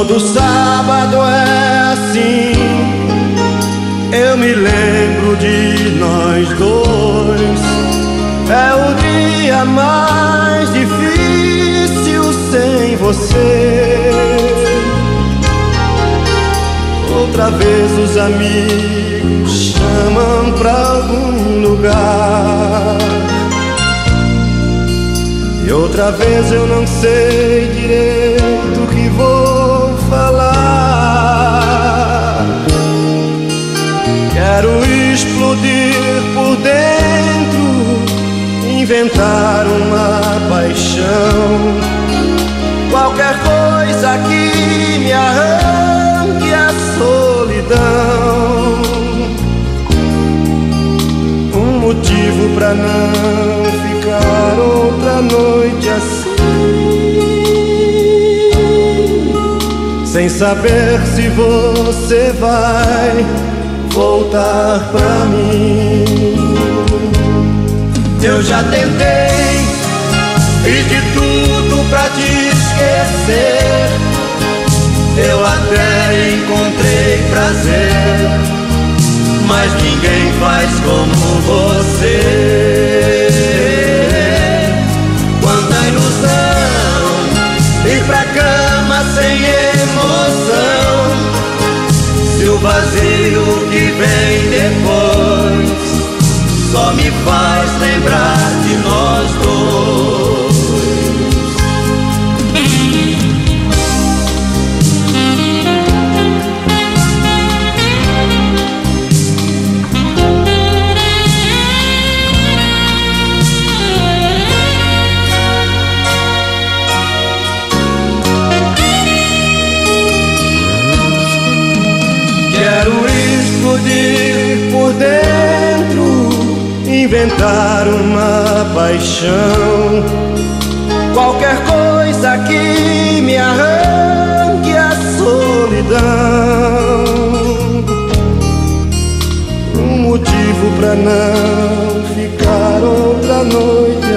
Todo sábado é assim, eu me lembro de nós dois. É o dia mais difícil sem você. Outra vez os amigos chamam pra algum lugar, e outra vez eu não sei direito o que vou falar. Quero explodir por dentro, inventar uma paixão, qualquer coisa que me arranque a solidão. Um motivo pra não ficar outra noite assim, sem saber se você vai voltar pra mim. Eu já tentei, fiz de tudo pra te esquecer. Eu até encontrei prazer, mas ninguém faz como você. Quanta ilusão, ir pra cama sem emoção. Se o vazio que vem depois só me faz lembrar de nós dois. Quero explodir por dentro, inventar uma paixão, qualquer coisa que me arranque a solidão. Um motivo pra não ficar outra noite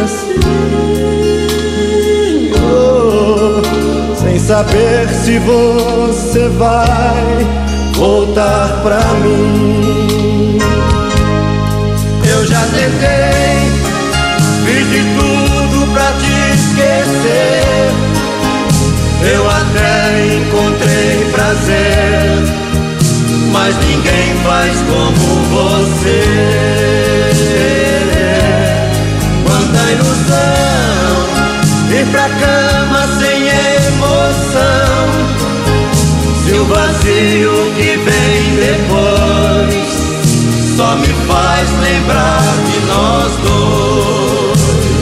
assim, oh, sem saber se você vai voltar pra mim. Eu já tentei, fiz de tudo pra te esquecer. Eu até encontrei prazer, mas ninguém faz como você. Quanta ilusão, ir pra cama sem emoção. Se o vazio que vem depois só me faz lembrar de nós dois.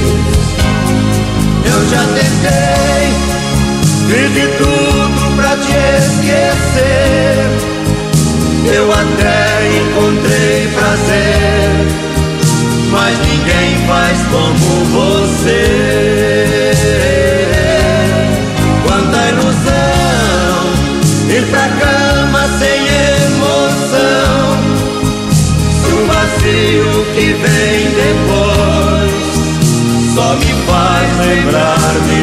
Eu já tentei, fiz de tudo pra te esquecer. Eu até encontrei prazer, mas ninguém faz como você. Quanta ilusão, ir pra cama sem emoção. Se o vazio que vem depois só me faz lembrar de